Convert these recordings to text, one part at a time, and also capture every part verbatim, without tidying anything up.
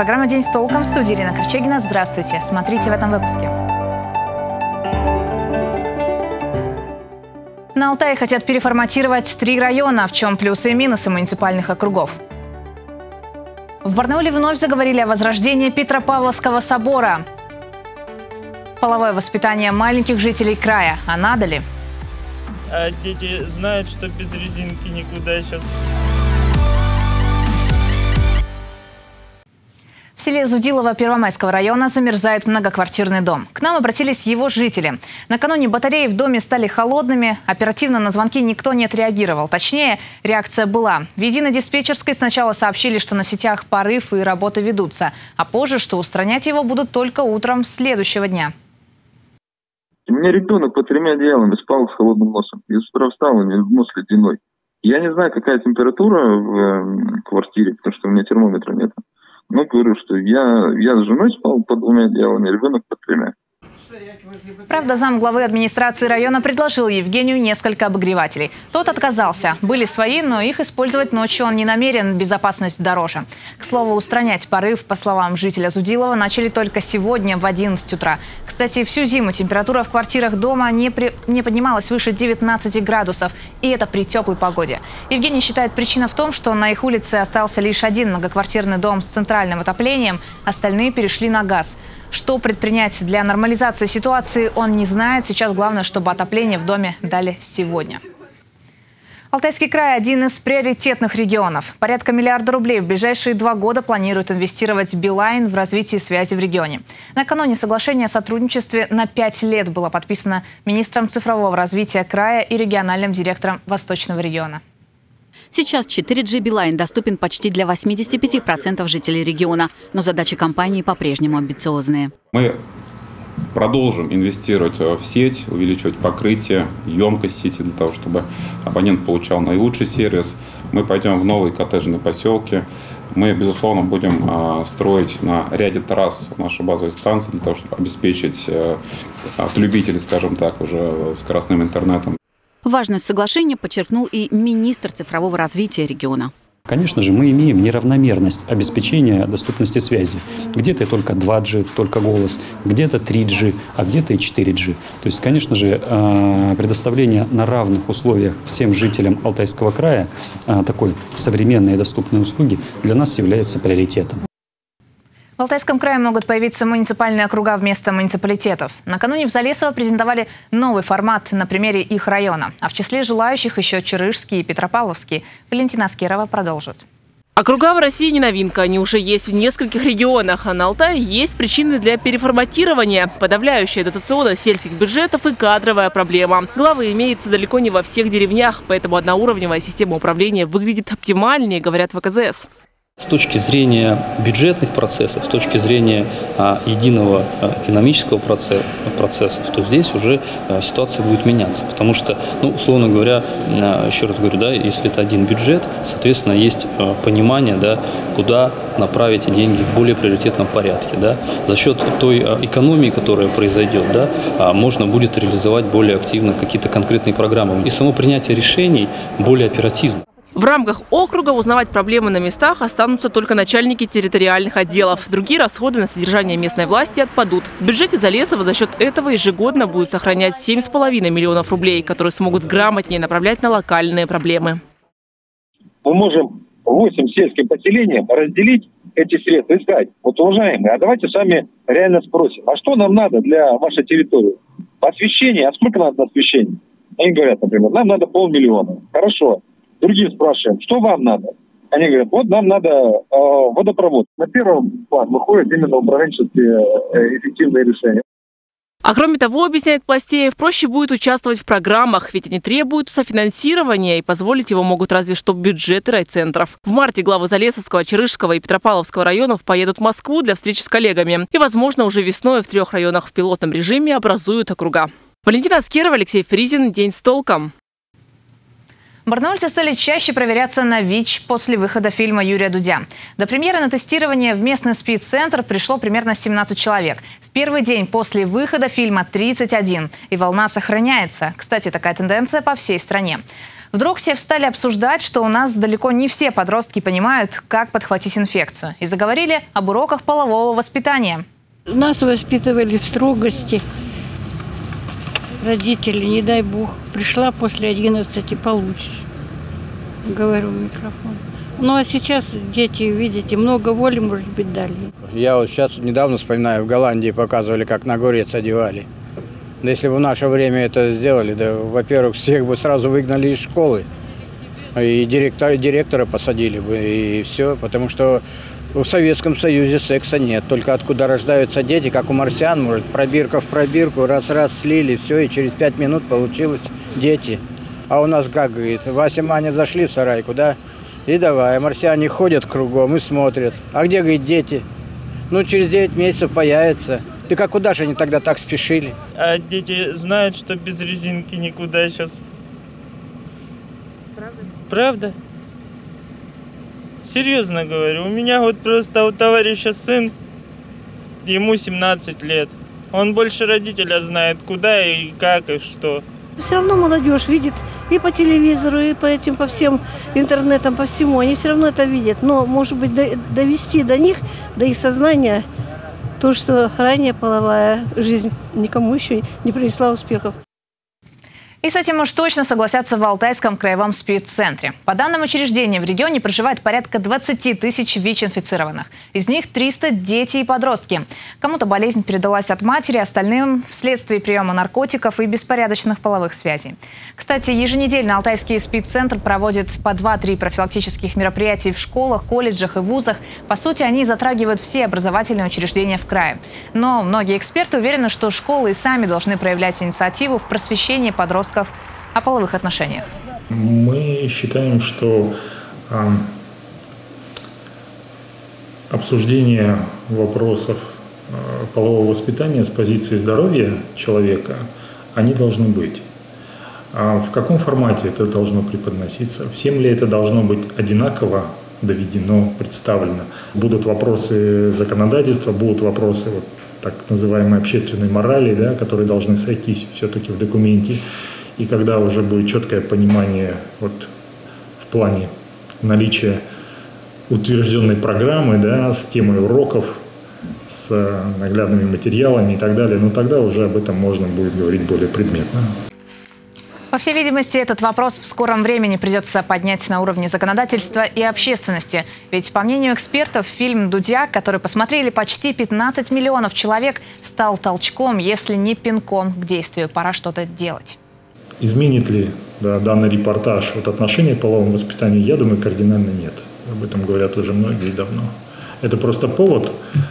Программа «День с толком», в студии Ирина Корчегина. Здравствуйте. Смотрите в этом выпуске. На Алтае хотят переформатировать три района. В чем плюсы и минусы муниципальных округов? В Барнауле вновь заговорили о возрождении Петропавловского собора. Половое воспитание маленьких жителей края. А надо ли? А дети знают, что без резинки никуда сейчас. В селе Зудилово Первомайского района замерзает многоквартирный дом. К нам обратились его жители. Накануне батареи в доме стали холодными. Оперативно на звонки никто не отреагировал. Точнее, реакция была. В едино-диспетчерской сначала сообщили, что на сетях порыв и работы ведутся. А позже, что устранять его будут только утром следующего дня. У меня ребенок под тремя одеялами спал с холодным носом. И с утра встал, у него нос ледяной. Я не знаю, какая температура в квартире, потому что у меня термометра нет. Ну, говорю, что я, я с женой спал под двумя одеялами, ребенок под тремя. Правда, замглавы администрации района предложил Евгению несколько обогревателей. Тот отказался. Были свои, но их использовать ночью он не намерен, безопасность дороже. К слову, устранять порыв, по словам жителя Зудилова, начали только сегодня в одиннадцать утра. Кстати, всю зиму температура в квартирах дома не, при... не поднималась выше девятнадцати градусов. И это при теплой погоде. Евгений считает, причина в том, что на их улице остался лишь один многоквартирный дом с центральным отоплением, остальные перешли на газ. Что предпринять для нормализации ситуации, он не знает. Сейчас главное, чтобы отопление в доме дали сегодня. Алтайский край – один из приоритетных регионов. Порядка миллиарда рублей в ближайшие два года планирует инвестировать Билайн в развитие связи в регионе. Накануне соглашение о сотрудничестве на пять лет было подписано министром цифрового развития края и региональным директором Восточного региона. Сейчас четыре джи Билайн доступен почти для восьмидесяти пяти процентов жителей региона. Но задачи компании по-прежнему амбициозные. Мы продолжим инвестировать в сеть, увеличивать покрытие, емкость сети для того, чтобы абонент получал наилучший сервис. Мы пойдем в новые коттеджные поселки. Мы, безусловно, будем строить на ряде трасс наши базовые станции для того, чтобы обеспечить любителей, скажем так, уже скоростным интернетом. Важность соглашения подчеркнул и министр цифрового развития региона. Конечно же, мы имеем неравномерность обеспечения доступности связи. Где-то только два джи, только голос, где-то три джи, а где-то и четыре джи. То есть, конечно же, предоставление на равных условиях всем жителям Алтайского края такой современной и доступной услуги для нас является приоритетом. В Алтайском крае могут появиться муниципальные округа вместо муниципалитетов. Накануне в Залесово презентовали новый формат на примере их района. А в числе желающих еще Чарышский и Петропавловский. Валентина Аскерова продолжит. Округа в России не новинка. Они уже есть в нескольких регионах. А на Алтае есть причины для переформатирования. Подавляющая дотационность сельских бюджетов и кадровая проблема. Главы имеются далеко не во всех деревнях, поэтому одноуровневая система управления выглядит оптимальнее, говорят в вэ ка зэ эс. С точки зрения бюджетных процессов, с точки зрения а, единого а, экономического процесса, процессов, то здесь уже а, ситуация будет меняться. Потому что, ну, условно говоря, а, еще раз говорю, да, если это один бюджет, соответственно, есть а, понимание, да, куда направить деньги в более приоритетном порядке. Да. За счет той а, экономии, которая произойдет, да, а, можно будет реализовать более активно какие-то конкретные программы. И само принятие решений более оперативно. В рамках округа узнавать проблемы на местах останутся только начальники территориальных отделов. Другие расходы на содержание местной власти отпадут. В бюджете Залесова за счет этого ежегодно будет сохранять семь с половиной миллионов рублей, которые смогут грамотнее направлять на локальные проблемы. Мы можем восемь сельских поселений разделить эти средства и сказать: вот, уважаемые, а давайте сами реально спросим, а что нам надо для вашей территории? Освещение, а сколько надо на освещение? Они говорят, например, нам надо полмиллиона. Хорошо. Другим спрашиваем, что вам надо? Они говорят, вот нам надо э, водопровод. На первом план выходит именно управленческие э, эффективные решения. А кроме того, объясняет Пластеев, проще будет участвовать в программах, ведь они требуют софинансирования, и позволить его могут разве что бюджеты райцентров. В марте главы Залесовского, Чарышского и Петропавловского районов поедут в Москву для встречи с коллегами. И, возможно, уже весной в трех районах в пилотном режиме образуют округа. Валентина Аскерова, Алексей Фризин. День с толком. Барнаульцы стали чаще проверяться на ВИЧ после выхода фильма Юрия Дудя. До премьеры на тестирование в местный СПИД-центр пришло примерно семнадцать человек. В первый день после выхода фильма тридцать один. И волна сохраняется. Кстати, такая тенденция по всей стране. Вдруг все встали обсуждать, что у нас далеко не все подростки понимают, как подхватить инфекцию. И заговорили об уроках полового воспитания. Нас воспитывали в строгости. Родители, не дай бог, пришла после одиннадцати, получишь. Говорю в микрофон. Ну а сейчас дети, видите, много воли, может быть, дали. Я вот сейчас недавно вспоминаю, в Голландии показывали, как на огурец одевали. Да если бы в наше время это сделали, да, во-первых, всех бы сразу выгнали из школы. И директора, директора посадили бы, и все. Потому что в Советском Союзе секса нет. Только откуда рождаются дети, как у марсиан, может, пробирка в пробирку, раз-раз слили, все, и через пять минут получилось дети. А у нас, как говорит, Вася, Маня зашли в сарайку, да? И давай, марсиане ходят кругом и смотрят. А где, говорит, дети? Ну, через девять месяцев появятся. Так а куда же они тогда так спешили? А дети знают, что без резинки никуда сейчас. Правда? Правда? Серьезно говорю. У меня вот просто у товарища сын, ему семнадцать лет. Он больше родителя знает, куда и как и что. Все равно молодежь видит и по телевизору, и по этим, по всем интернетам, по всему. Они все равно это видят. Но, может быть, довести до них, до их сознания, то, что ранее половая жизнь никому еще не принесла успехов. И с этим уж точно согласятся в Алтайском краевом спеццентре. По данным учреждения, в регионе проживает порядка двадцати тысяч ВИЧ-инфицированных. Из них триста – дети и подростки. Кому-то болезнь передалась от матери, остальным – вследствие приема наркотиков и беспорядочных половых связей. Кстати, еженедельно Алтайский спеццентр проводит по два-три профилактических мероприятий в школах, колледжах и вузах. По сути, они затрагивают все образовательные учреждения в крае. Но многие эксперты уверены, что школы и сами должны проявлять инициативу в просвещении подростков о половых отношениях. Мы считаем, что э, обсуждение вопросов э, полового воспитания с позиции здоровья человека, они должны быть. А в каком формате это должно преподноситься? Всем ли это должно быть одинаково доведено, представлено? Будут вопросы законодательства, будут вопросы вот, так называемой общественной морали, да, которые должны сойтись все-таки в документе. И когда уже будет четкое понимание вот, в плане наличия утвержденной программы, да, с темой уроков, с наглядными материалами и так далее, ну тогда уже об этом можно будет говорить более предметно. По всей видимости, этот вопрос в скором времени придется поднять на уровне законодательства и общественности. Ведь, по мнению экспертов, фильм «Дудя», который посмотрели почти пятнадцать миллионов человек, стал толчком, если не пинком к действию. Пора что-то делать. Изменит ли да, данный репортаж вот, отношение к половому воспитанию? Я думаю, кардинально нет. Об этом говорят уже многие давно. Это просто повод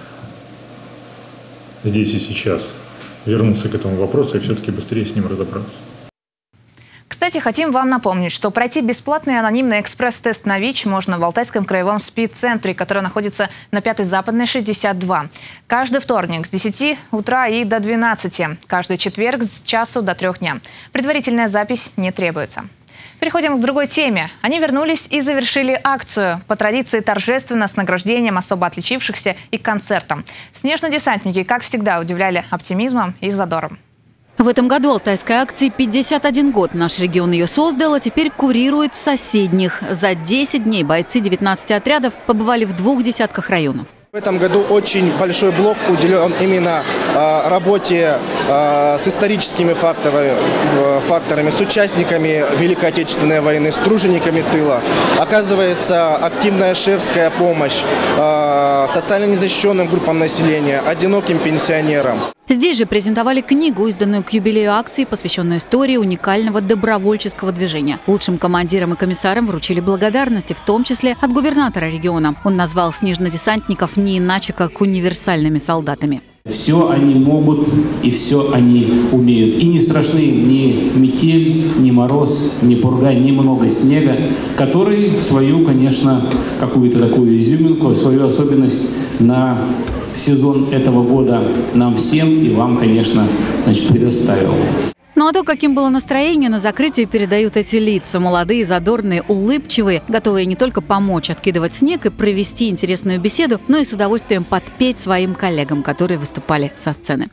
здесь и сейчас вернуться к этому вопросу и все-таки быстрее с ним разобраться. Кстати, хотим вам напомнить, что пройти бесплатный анонимный экспресс-тест на ВИЧ можно в Алтайском краевом спеццентре, который находится на Пятой Западной, шестьдесят два. Каждый вторник с десяти утра и до двенадцати. Каждый четверг с часу до трёх дня. Предварительная запись не требуется. Переходим к другой теме. Они вернулись и завершили акцию. По традиции торжественно, с награждением особо отличившихся и концертом. Снежно-десантники, как всегда, удивляли оптимизмом и задором. В этом году алтайской акции пятьдесят один год. Наш регион ее создал, а теперь курирует в соседних. За десять дней бойцы девятнадцати отрядов побывали в двух десятках районов. В этом году очень большой блок уделен именно э, работе э, с историческими факторами, факторами, с участниками Великой Отечественной войны, с тружениками тыла. Оказывается, активная шефская помощь э, социально незащищенным группам населения, одиноким пенсионерам. Здесь же презентовали книгу, изданную к юбилею акции, посвященную истории уникального добровольческого движения. Лучшим командирам и комиссарам вручили благодарности, в том числе от губернатора региона. Он назвал снежнодесантников не иначе, как универсальными солдатами. Все они могут и все они умеют. И не страшны ни метель, ни мороз, ни пурга, ни много снега, который свою, конечно, какую-то такую изюминку, свою особенность на сезон этого года нам всем и вам, конечно, значит, предоставил. Ну а то, каким было настроение, на закрытии передают эти лица. Молодые, задорные, улыбчивые, готовые не только помочь откидывать снег и провести интересную беседу, но и с удовольствием подпеть своим коллегам, которые выступали со сцены.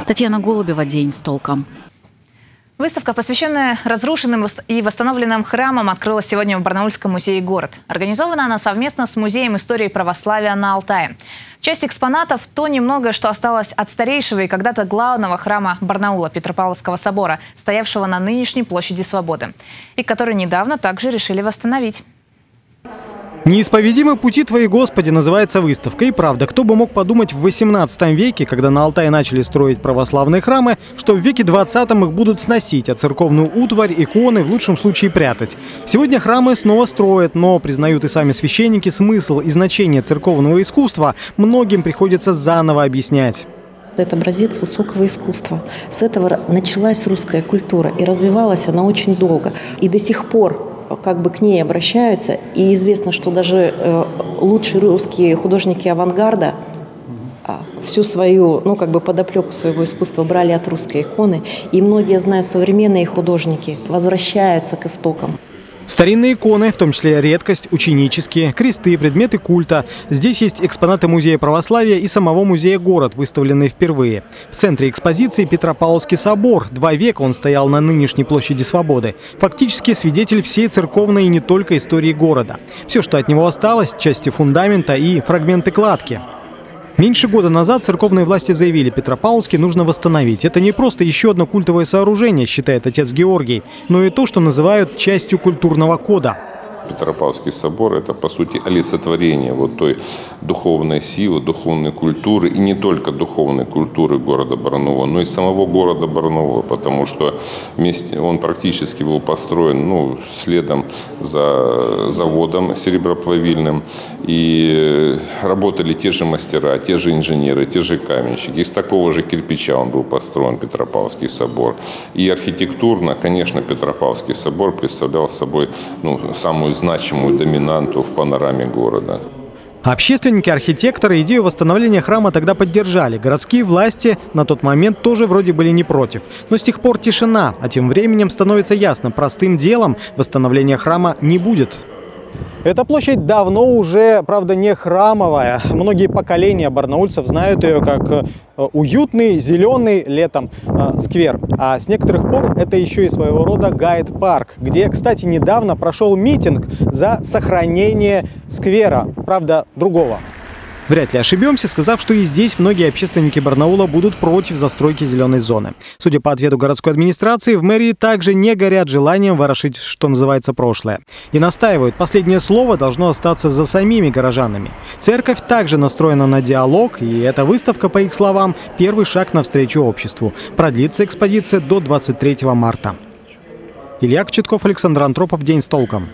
Татьяна Голубева, «День с толком». Выставка, посвященная разрушенным и восстановленным храмам, открылась сегодня в Барнаульском музее «Город». Организована она совместно с Музеем истории православия на Алтае. Часть экспонатов – то немногое, что осталось от старейшего и когда-то главного храма Барнаула Петропавловского собора, стоявшего на нынешней площади Свободы, и который недавно также решили восстановить. «Неисповедимы пути Твои, Господи» называется выставка. И правда, кто бы мог подумать в восемнадцатом веке, когда на Алтае начали строить православные храмы, что в веке двадцатом их будут сносить, а церковную утварь, иконы в лучшем случае прятать. Сегодня храмы снова строят, но, признают и сами священники, смысл и значение церковного искусства многим приходится заново объяснять. Это образец высокого искусства. С этого началась русская культура, и развивалась она очень долго. И до сих пор как бы к ней обращаются. И известно, что даже э, лучшие русские художники авангарда э, всю свою, ну как бы подоплеку своего искусства брали от русской иконы. И многие, знаю, современные художники возвращаются к истокам. Старинные иконы, в том числе редкость, ученические, кресты, предметы культа. Здесь есть экспонаты Музея православия и самого музея «Город», выставленные впервые. В центре экспозиции Петропавловский собор. Два века он стоял на нынешней площади Свободы. Фактически свидетель всей церковной и не только истории города. Все, что от него осталось, части фундамента и фрагменты кладки. Меньше года назад церковные власти заявили, Петропавловский нужно восстановить. Это не просто еще одно культовое сооружение, считает отец Георгий, но и то, что называют частью культурного кода. Петропавловский собор – это, по сути, олицетворение вот той духовной силы, духовной культуры, и не только духовной культуры города Барнаула, но и самого города Барнаула, потому что вместе он практически был построен ну, следом за заводом сереброплавильным, и работали те же мастера, те же инженеры, те же каменщики. Из такого же кирпича он был построен, Петропавловский собор. И архитектурно, конечно, Петропавловский собор представлял собой ну, самую значимую доминанту в панораме города. Общественники, архитекторы идею восстановления храма тогда поддержали. Городские власти на тот момент тоже вроде были не против. Но с тех пор тишина, а тем временем становится ясно, простым делом восстановления храма не будет. Эта площадь давно уже, правда, не храмовая. Многие поколения барнаульцев знают ее как уютный, зеленый летом сквер. А с некоторых пор это еще и своего рода гайд-парк, где, кстати, недавно прошел митинг за сохранение сквера, правда, другого. Вряд ли ошибемся, сказав, что и здесь многие общественники Барнаула будут против застройки зеленой зоны. Судя по ответу городской администрации, в мэрии также не горят желанием ворошить, что называется, прошлое. И настаивают, последнее слово должно остаться за самими горожанами. Церковь также настроена на диалог, и эта выставка, по их словам, первый шаг навстречу обществу. Продлится экспозиция до двадцать третьего марта. Илья Кочетков, Александр Антропов, «День с толком».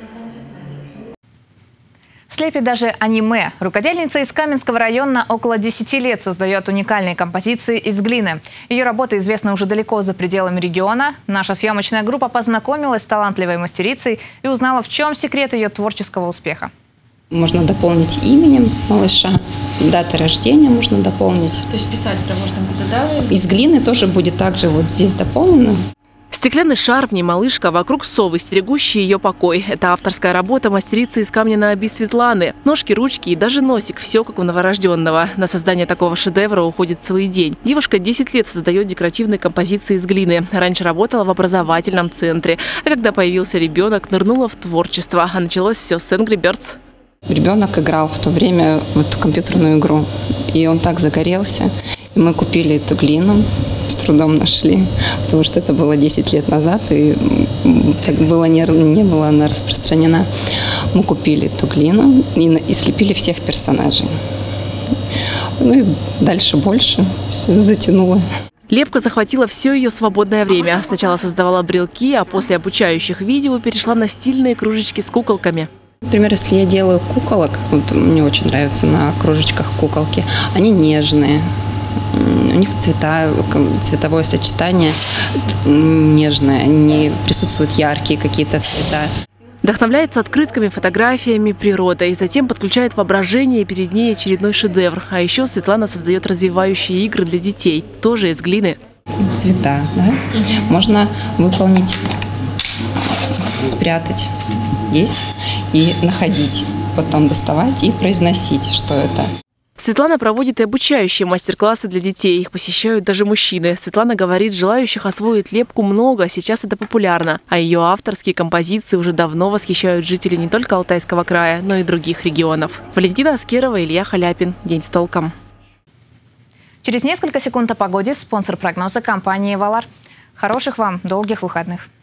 Слепит даже аниме. Рукодельница из Каменского района около десяти лет создает уникальные композиции из глины. Ее работа известна уже далеко за пределами региона. Наша съемочная группа познакомилась с талантливой мастерицей и узнала, в чем секрет ее творческого успеха. Можно дополнить именем малыша, даты рождения можно дополнить. То есть писать прям можно где-то, да? Из глины тоже будет также вот здесь дополнено. Стеклянный шар, в ней малышка, вокруг совы, стерегущие ее покой. Это авторская работа мастерицы из камня на оби Светланы. Ножки, ручки и даже носик – все как у новорожденного. На создание такого шедевра уходит целый день. Девушка десять лет создает декоративные композиции из глины. Раньше работала в образовательном центре. А когда появился ребенок, нырнула в творчество. А началось все с Angry Birds. Ребенок играл в то время вот компьютерную игру. И он так загорелся. И мы купили эту глину, с трудом нашли, потому что это было десять лет назад, и так было не, не была она распространена. Мы купили эту глину и, и слепили всех персонажей. Ну и дальше больше все затянуло. Лепка захватила все ее свободное время. Сначала создавала брелки, а после обучающих видео перешла на стильные кружечки с куколками. Например, если я делаю куколок, вот мне очень нравятся на кружечках куколки, они нежные. У них цвета, цветовое сочетание нежное, не присутствуют яркие какие-то цвета. Вдохновляется открытками, фотографиями, природой. Затем подключает воображение, и перед ней очередной шедевр. А еще Светлана создает развивающие игры для детей, тоже из глины. Цвета, да? Можно выполнить, спрятать здесь и находить, потом доставать и произносить, что это. Светлана проводит и обучающие мастер-классы для детей. Их посещают даже мужчины. Светлана говорит, желающих освоить лепку много, сейчас это популярно. А ее авторские композиции уже давно восхищают жителей не только Алтайского края, но и других регионов. Валентина Аскерова, Илья Халяпин. День с толком. Через несколько секунд о погоде. Спонсор прогноза — компания «Валар». Хороших вам долгих выходных.